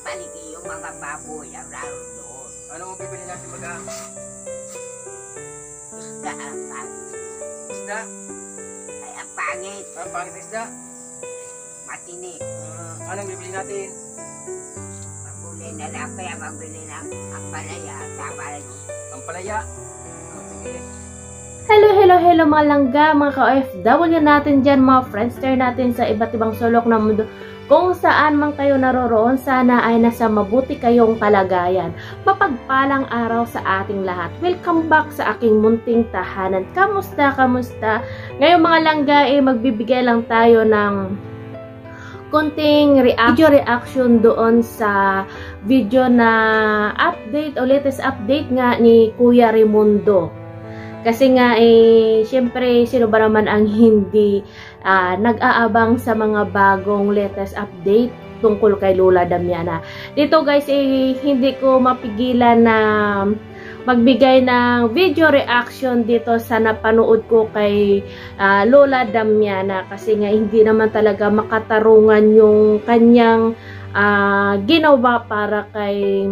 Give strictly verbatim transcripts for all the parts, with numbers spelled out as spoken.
paligi yung mga baboy ang laro doon. Ano mo bibili natin baga? Isda ang pangit. Isda? Ay, ang pangit. Ah, pangit na isda? Matini. Uh, anong bibili natin? Mabuli na lang kaya magbili ng ampalaya. Tama rin. Ang palaya. Oh, sige. Hello, hello, hello mga langga, mga ka-O F W natin dyan, mga friendster natin sa iba't ibang sulok ng mundo. Kung saan man kayo naroroon, sana ay nasa mabuti kayong kalagayan. Mapagpalang araw sa ating lahat. Welcome back sa aking munting tahanan. Kamusta, kamusta? Ngayon mga langga, eh, magbibigay lang tayo ng konting react video reaction doon sa video na update o latest update nga ni Kuya Raimundo. Kasi nga, eh, syempre, sino ba naman ang hindi uh, nag-aabang sa mga bagong latest update tungkol kay Lola Damiana. Dito guys, eh, hindi ko mapigilan na magbigay ng video reaction dito sa napanood ko kay uh, Lola Damiana. Kasi nga, hindi naman talaga makatarungan yung kanyang uh, ginawa para kay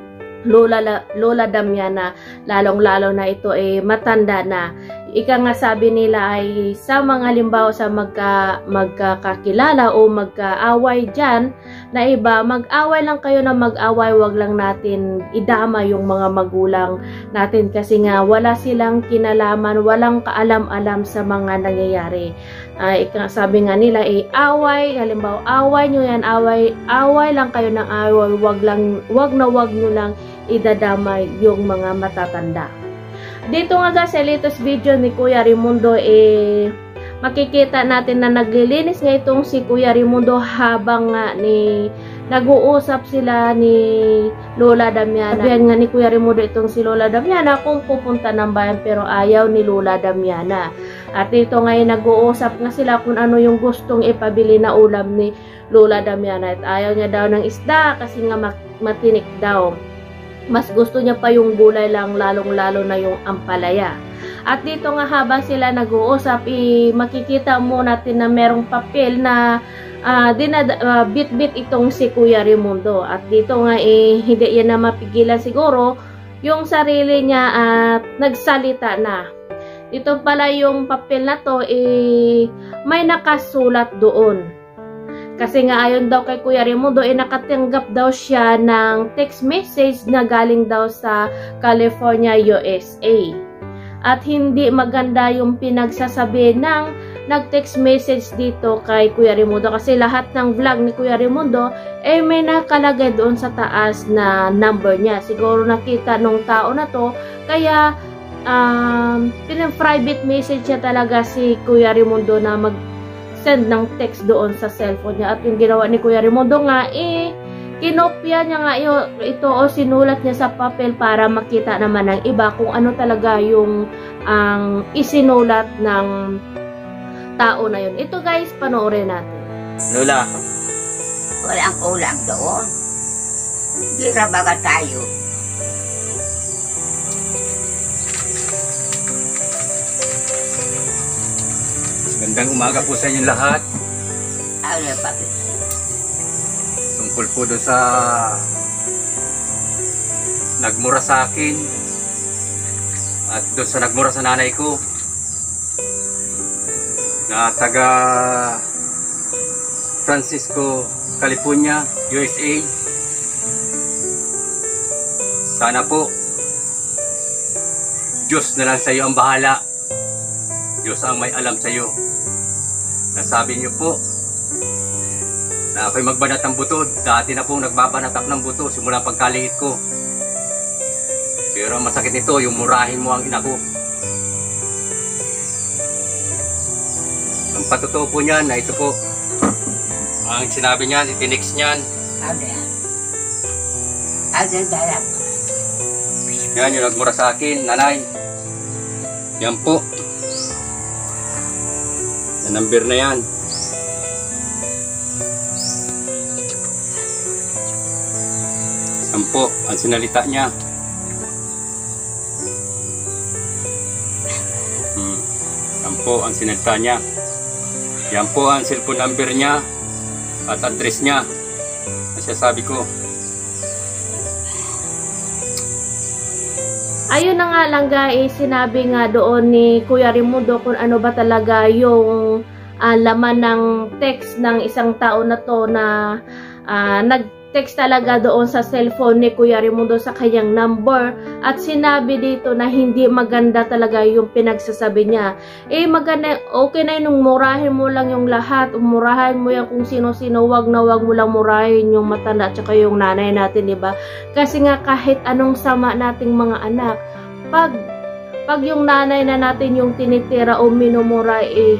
Lola, Lola Damiana, lalong-lalo na ito ay eh, matanda na. Ika nga sabi nila ay sa mga halimbawa sa magka, magkakakilala o magkaaway dyan na iba, mag-away lang kayo na mag-away, wag lang natin idama yung mga magulang natin kasi nga wala silang kinalaman, walang kaalam-alam sa mga nangyayari. Uh, ika, sabi nga nila ay eh, away, halimbawa away nyo yan, away, away lang kayo ng away, wag, lang, wag na wag nyo lang idadamay yung mga matatanda. Dito nga guys, sa latest video ni Kuya Raimundo, eh, makikita natin na naglilinis nga itong si Kuya Raimundo habang nga ni nag-uusap sila ni Lola Damiana. Sabihan nga ni Kuya Raimundo itong si Lola Damiana kung pupunta ng bayan pero ayaw ni Lola Damiana. At dito ngayon nag-uusap nga sila kung ano yung gustong ipabili na ulam ni Lola Damiana. At ayaw niya daw ng isda kasi nga matinik daw. Mas gusto niya pa yung gulay lang, lalong-lalo na yung ampalaya. At dito nga habang sila nag-uusap, eh, makikita mo natin na merong papel na uh, uh, bit-bit itong si Kuya Raimundo. At dito nga eh, hindi yan na mapigilan siguro yung sarili niya at nagsalita na. Dito pala yung papel na to, eh, may nakasulat doon. Kasi nga ayon daw kay Kuya Raimundo, eh, nakatanggap daw siya ng text message na galing daw sa California, U S A. At hindi maganda yung pinagsasabi ng nag-text message dito kay Kuya Raimundo. Kasi lahat ng vlog ni Kuya Raimundo, eh may nakalagay doon sa taas na number niya. Siguro nakita nung tao na to, kaya um, pinang-private message siya talaga si Kuya Raimundo na mag send ng text doon sa cellphone niya. At yung ginawa ni Kuya Raimundo nga, eh, kinopya niya nga ito, ito o sinulat niya sa papel para makita naman ng iba kung ano talaga yung ang isinulat ng tao na yun. Ito guys, panoorin natin. Lola. Walang ulam doon. Hindi na baga tayo. Magandang umaga po sa inyong lahat. Ano pa? Tungkol po doon sa nagmura sa akin at doon sa nagmura sa nanay ko na taga Francisco, California, U S A. Sana po Diyos na lang sa iyo ang bahala. Diyos ang may alam sa iyo. Nasabi niyo po na ako'y magbanat ng buto. Dati na pong nagbabanatak ng buto simula pagkaliit ko. Pero masakit nito yung murahin mo ang ina ko. Ang patotoo po niyan na ito po ang sinabi niyan, itinix niyan. Ano yan? Ano yan darap? Yan yung nagmura sa akin, nanay. Yan po. Yung number na yan. Yan po ang sinalita niya. Hmm. Yan po ang sinalita niya. Yan po ang cellphone number niya at address niya. Kasi sabi ko, ayun na nga lang guys, sinabi nga doon ni Kuya Raimundo kung ano ba talaga yung uh, laman ng text ng isang tao na to na uh, nag-text talaga doon sa cellphone ni Kuya Raimundo sa kanyang number at sinabi dito na hindi maganda talaga yung pinagsasabi niya. Eh maganda, okay na yun, murahin mo lang yung lahat, umurahin mo yan kung sino-sino, wag na wag mo lang murahin yung matanda at saka yung nanay natin, diba? Kasi nga kahit anong sama nating mga anak, pag pag yung nanay na natin yung tinitira o minumura, eh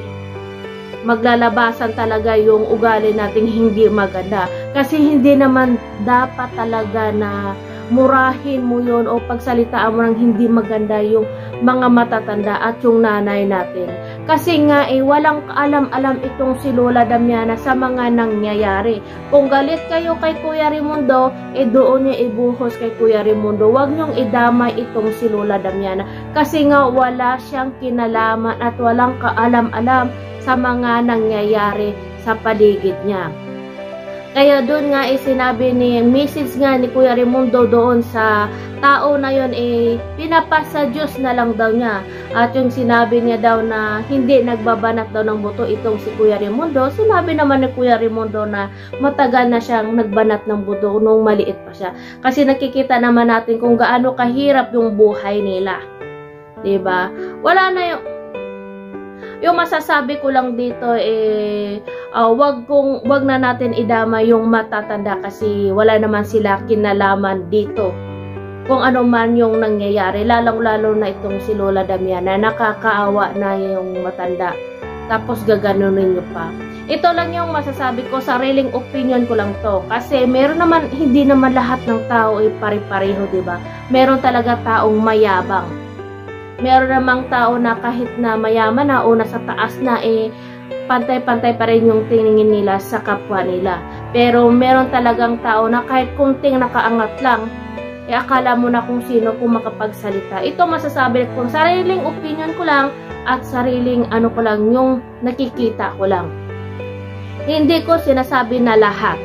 maglalabasan talaga yung ugali nating hindi maganda. Kasi hindi naman dapat talaga na murahin mo yun o pagsalitaan mo ng hindi maganda yung mga matatanda at yung nanay natin. Kasi nga eh walang kaalam-alam itong si Lola Damiana sa mga nangyayari. Kung galit kayo kay Kuya Raimundo, eh doon niya ibuhos kay Kuya Raimundo. Huwag niyong idamay itong si Lola Damiana. Kasi nga wala siyang kinalaman at walang kaalam-alam sa mga nangyayari sa paligid niya. Kaya doon nga eh sinabi ni message nga ni Kuya Raimundo doon sa tao na yon eh pinapasa Diyos na lang daw niya. At yung sinabi niya daw na hindi nagbabanat daw ng buto itong si Kuya Raimundo, sinabi naman ni Kuya Raimundo na matagal na siyang nagbanat ng buto nung maliit pa siya. Kasi nakikita naman natin kung gaano kahirap yung buhay nila. Diba? Wala na yung Yung masasabi ko lang dito eh uh, wag kung wag na natin idama yung matatanda kasi wala naman sila kinalaman dito. Kung ano man yung nangyayari, lalong-lalo na itong si Lola Damiana, nakakaawa na yung matanda. Tapos gaganunin niyo pa. Ito lang yung masasabi ko, sariling opinion ko lang to. Kasi meron naman, hindi naman lahat ng tao ay pare-pareho, diba? Meron talaga taong mayabang. Meron namang tao na kahit na mayaman na o nasa taas na eh pantay-pantay pa rin yung tingin nila sa kapwa nila. Pero meron talagang tao na kahit kunting nakaangat lang, eh akala mo na kung sino kung makapagsalita. Ito masasabi kong sariling opinion ko lang at sariling ano ko lang, yung nakikita ko lang. Hindi ko sinasabi na lahat.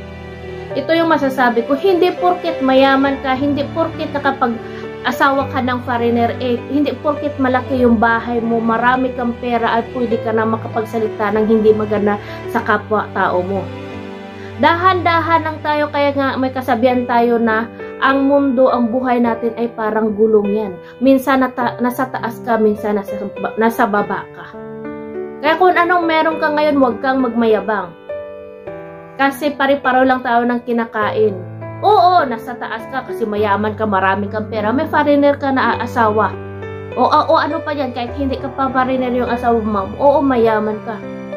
Ito yung masasabi ko, hindi porket mayaman ka, hindi porket nakapag asawa ka ng foreigner, eh, hindi porket malaki yung bahay mo, marami kang pera at pwede ka na makapagsalita ng hindi maganda sa kapwa-tao mo. Dahan-dahan lang tayo, kaya nga may kasabihan tayo na ang mundo, ang buhay natin ay parang gulong yan. Minsan nata, nasa taas ka, minsan nasa, nasa baba ka. Kaya kung anong meron ka ngayon, huwag kang magmayabang. Kasi pare-paro lang tayo ng kinakain. Oo, nasa taas ka kasi mayaman ka, marami kang pera, may foreigner ka na asawa. O, o, o ano pa yan, kahit hindi ka pa foreigner yung asawa mo, oo, mayaman ka.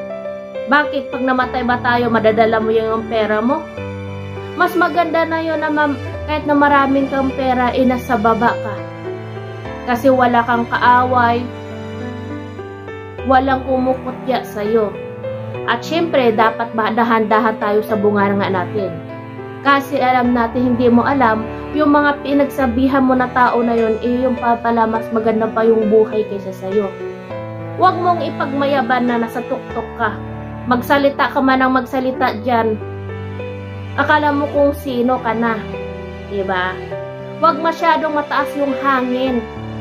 Bakit pag namatay ba tayo, madadala mo yung pera mo? Mas maganda na yun na ma'am, kahit na maraming kang pera, eh nasa baba ka. Kasi wala kang kaaway, walang kumukutya sa'yo. At syempre, dapat dahan-dahan tayo sa bunganga natin. Kasi alam natin, hindi mo alam, yung mga pinagsabihan mo na tao na yun, eh yung papala mas maganda pa yung buhay kaysa sa'yo. Huwag mong ipagmayaban na nasa tuktok ka. Magsalita ka man ang magsalita dyan. Akala mo kung sino ka na. Diba? Huwag masyadong mataas yung hangin.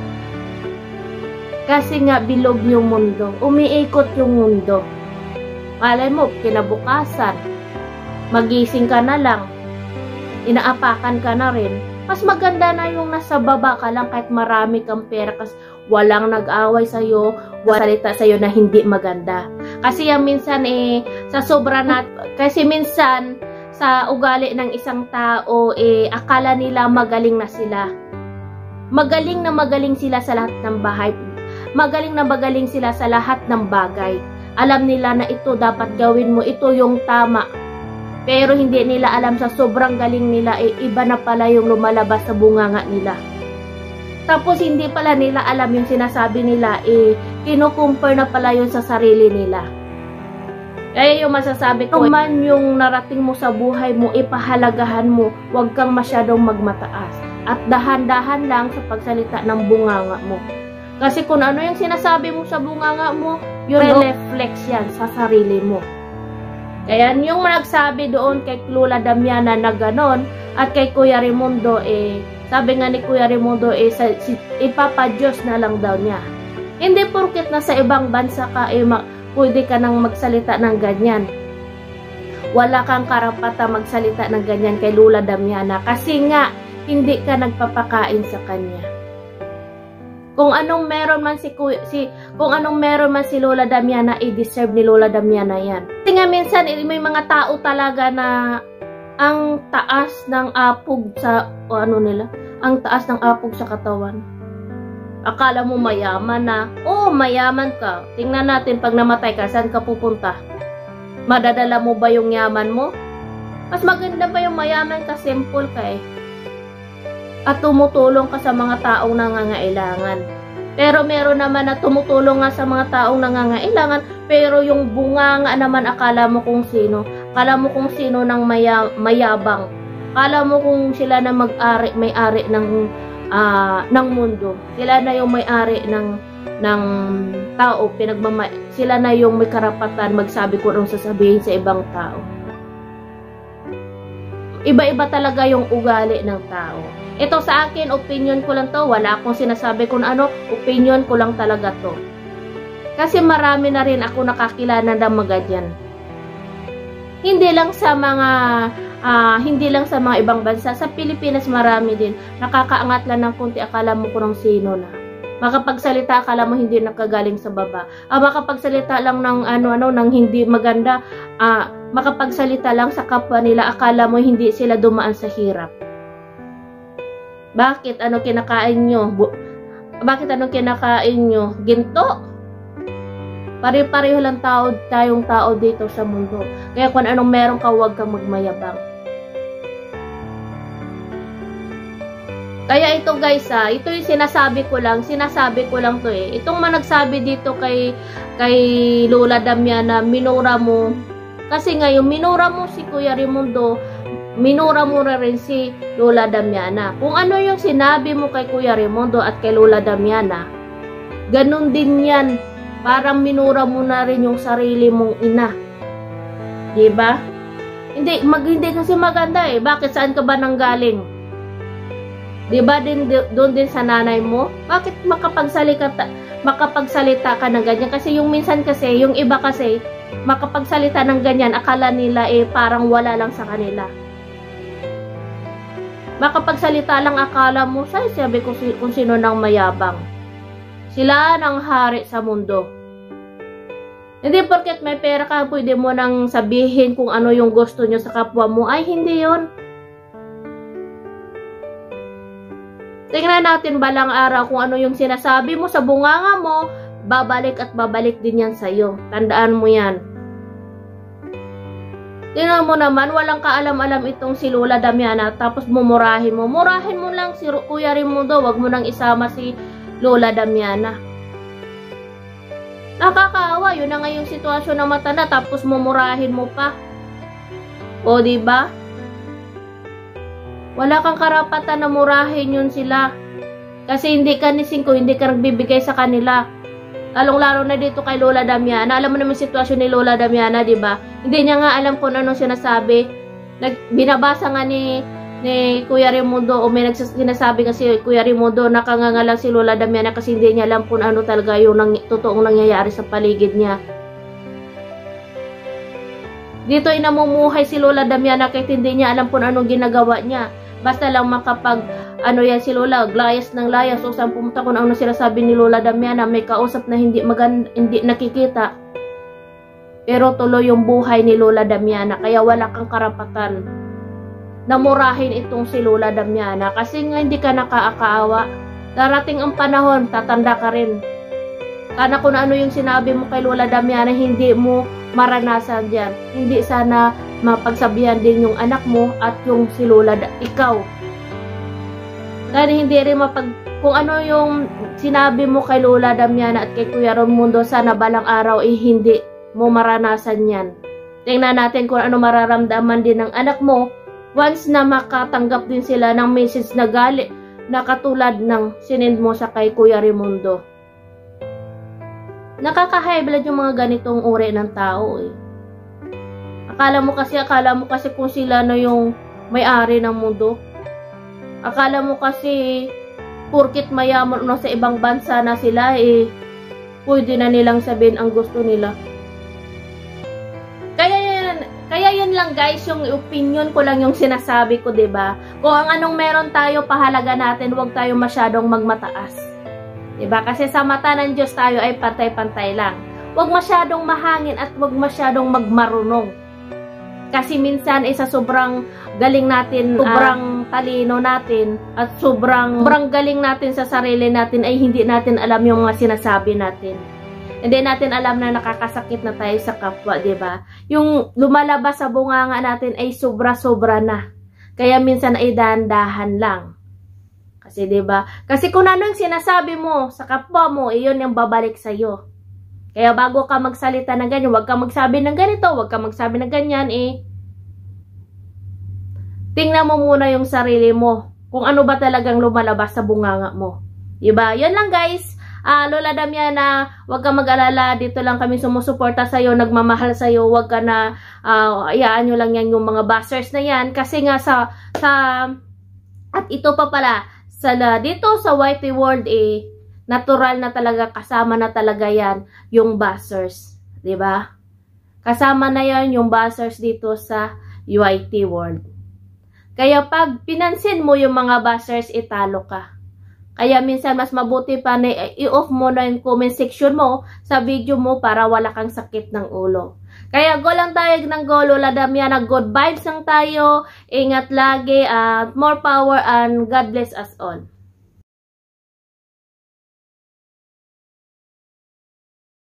Kasi nga bilog yung mundo. Umiikot yung mundo. Malay mo, kinabukasan, magising ka na lang, inaapakan ka na rin, mas maganda na yung nasa baba ka lang kahit marami kang pera kasi walang nag-away sa'yo, walang salita sa'yo na hindi maganda. Kasi yung minsan eh, sa sobra na, kasi minsan sa ugali ng isang tao eh, akala nila magaling na sila. Magaling na magaling sila sa lahat ng bahay. Magaling na magaling sila sa lahat ng bagay. Alam nila na ito dapat gawin mo, ito yung tama. Pero hindi nila alam sa sobrang galing nila, eh, iba na pala yung lumalabas sa bunganga nila. Tapos hindi pala nila alam yung sinasabi nila, eh, kinukumpare na pala yun sa sarili nila. Kaya yung masasabi ko, man yung narating mo sa buhay mo, ipahalagahan mo, huwag kang masyadong magmataas. At dahan-dahan lang sa pagsalita ng bunganga mo. Kasi kung ano yung sinasabi mo sa bunganga mo, yun reflex yan sa sarili mo. Kaya yung nagsabi doon kay Lola Damiana na ganon at kay Kuya Raimundo, eh, Sabi nga ni Kuya Raimundo, eh, sa, si, ipapa-Diyos na lang daw niya. Hindi porket na sa ibang bansa ka, eh, ma, pwede ka nang magsalita ng ganyan. Wala kang karapatan magsalita ng ganyan kay Lola Damiana kasi nga, hindi ka nagpapakain sa kanya. Kung anong meron man si, si kung anong meron man si Lola Damiana, i-deserve ni Lola Damiana yan. Kasi nga minsan, eh, may mga tao talaga na ang taas ng apog sa, o ano nila, ang taas ng apog sa katawan. Akala mo mayaman na, oo, mayaman ka. Tingnan natin, pag namatay ka, saan ka pupunta? Madadala mo ba yung yaman mo? Mas maganda ba yung mayaman ka, simple ka eh. At tumutulong ka sa mga taong nangangailangan. Pero meron naman na tumutulong nga sa mga taong nangangailangan, pero yung bunga nga naman akala mo kung sino. Akala mo kung sino ng maya, mayabang. Akala mo kung sila na mag-ari, may-ari ng, uh, ng mundo. Sila na yung may-ari ng, ng tao. Pinagmama sila na yung may karapatan magsabi kung anong sasabihin sa ibang tao. Iba-iba talaga yung ugali ng tao. Ito sa akin, opinion ko lang to. Wala akong sinasabi kung ano, opinion ko lang talaga to. Kasi marami na rin ako nakakilala ng mga ganyan. Hindi lang sa mga uh, hindi lang sa mga ibang bansa, sa Pilipinas marami din. Nakakaangat lang ng konti, akala mo kung sino na. Makapagsalita akala mo hindi nakagaling sa baba. Ah, makapagsalita lang ng ano-ano ng hindi maganda, ah, makapagsalita lang sa kapwa nila, akala mo hindi sila dumaan sa hirap. Bakit? Ano kinakain nyo? Bu Bakit anong kinakain nyo? Ginto? Pare-pareho lang tao, tayong tao dito sa mundo. Kaya kung anong meron ka, huwag kang magmayabang. Kaya ito guys, ah, ito yung sinasabi ko lang, sinasabi ko lang to eh. Itong managsabi dito kay, kay Lola Damiana, minura mo. Kasi ngayon, minura mo si Kuya Raimundo, minura mo na rin si Lola Damiana. Kung ano yung sinabi mo kay Kuya Raimundo at kay Lola Damiana, ganun din yan. Parang minura mo na rin yung sarili mong ina. Diba? Hindi, mag, hindi kasi maganda eh. Bakit? Saan ka ba nanggaling? Diba din, doon din sa nanay mo? Bakit makapagsalita, makapagsalita ka ng ganyan? Kasi yung minsan kasi, yung iba kasi, makapagsalita ng ganyan, akala nila eh parang wala lang sa kanila. Makapagsalita lang akala mo, say, sabi ko kung sino nang mayabang. Sila ng hari sa mundo. Hindi porket may pera ka, pwede mo nang sabihin kung ano yung gusto nyo sa kapwa mo. Ay, hindi yon. Tingnan natin balang araw kung ano yung sinasabi mo sa bunganga mo, babalik at babalik din yan sa'yo. Tandaan mo yan. Tingnan mo naman, walang kaalam-alam itong si Lola Damiana, tapos mumurahin mo. Murahin mo lang si Kuya Raimundo, wag mo nang isama si Lola Damiana. Nakakaawa, yun na nga yung sitwasyon na matanda, tapos mumurahin mo pa. O, diba? Wala kang karapatan na murahin yun sila. Kasi hindi ka nising ko, hindi ka nagbibigay sa kanila. Lalong-lalo na dito kay Lola Damiana. Alam mo naman yung sitwasyon ni Lola Damiana, diba? Hindi niya nga alam kung anong sinasabi. Nag, binabasa nga ni ni Kuya Raimundo o may nagsasabi kasi Kuya Raimundo nakangangalang si Lola Damiana kasi hindi niya alam kung ano talaga yung nang, totoong nangyayari sa paligid niya. Dito inamumuhay si Lola Damiana kahit hindi niya alam kung anong ginagawa niya. Basta lang makapag ano yan si Lola, layas ng layas o saan pumunta kung ano sinasabi ni Lola Damiana, may kausap na hindi maganda, hindi nakikita. Pero tuloy yung buhay ni Lola Damiana kaya wala kang karapatan na murahin itong si Lola Damiana kasi nga hindi ka nakaakaawa. Darating ang panahon, tatanda ka rin. Sana kung ano yung sinabi mo kay Lola Damiana, hindi mo maranasan dyan. Hindi sana mapagsabihan din yung anak mo at yung si Lola, ikaw. Sana hindi rin mapag... Kung ano yung sinabi mo kay Lola Damiana at kay Kuya Raimundo, sana balang araw eh hindi mo maranasan yan. Tingnan natin kung ano mararamdaman din ng anak mo once na makatanggap din sila ng message na gali na katulad ng sinend mo sa kay Kuya Raimundo. Nakaka-high blood yung mga ganitong uri ng tao eh. Akala mo kasi, akala mo kasi kung sila na yung may-ari ng mundo. Akala mo kasi, porkit mayaman na sa ibang bansa na sila, eh, pwede na nilang sabihin ang gusto nila. Kaya yun, kaya yun lang guys, yung opinion ko lang yung sinasabi ko, diba? Kung ang anong meron tayo, pahalaga natin, huwag tayo masyadong magmataas. Diba? Kasi sa mata ng Diyos tayo ay pantay-pantay lang. Huwag masyadong mahangin at huwag masyadong magmarunong. Kasi minsan ay sa sobrang galing natin, sobrang uh, talino natin, at sobrang, sobrang galing natin sa sarili natin ay hindi natin alam yung mga sinasabi natin. Hindi natin alam na nakakasakit na tayo sa kapwa, diba? Yung lumalabas sa bunganga natin ay sobra-sobra na. Kaya minsan ay dahan-dahan lang. Kasi diba? Kasi kung ano yung sinasabi mo sa kapwa mo, iyon yung babalik sa'yo. Kaya bago ka magsalita ng ganyan, huwag ka magsabi ng ganito, huwag ka magsabi ng ganyan, eh. Tingnan mo muna yung sarili mo. Kung ano ba talagang lumalabas sa bunganga mo. Diba? Yun lang guys. Uh, Lola Damiana, huwag ka mag-alala. Dito lang kami sumusuporta sa'yo, nagmamahal sa'yo. Huwag ka na, uh, ayaan nyo lang yan yung mga buzzers na yan. Kasi nga sa, sa, at ito pa pala, sa, dito sa Y T World, eh, natural na talaga, kasama na talaga yan yung buzzers. Diba? Kasama na yan yung buzzers dito sa Y T World. Kaya pag pinansin mo yung mga buzzers, italo ka. Kaya minsan mas mabuti pa na i-off mo na yung comment section mo sa video mo para wala kang sakit ng ulo. Kaya go lang tayo ng go, Lola Damiana. Good vibes lang tayo. Ingat lagi at more power and God bless us all.